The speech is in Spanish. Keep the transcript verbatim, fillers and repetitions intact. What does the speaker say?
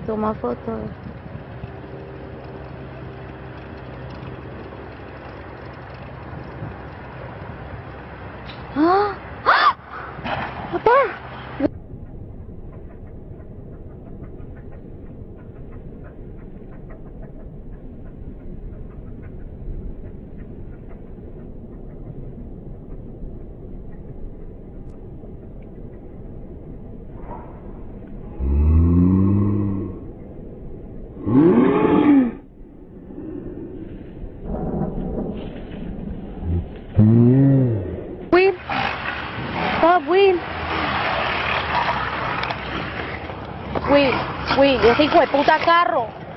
Toma foto. ¡Ah! ¡Ah! ¡Papá! Will, stop, Will. Will, Will, ese hijo de puta carro.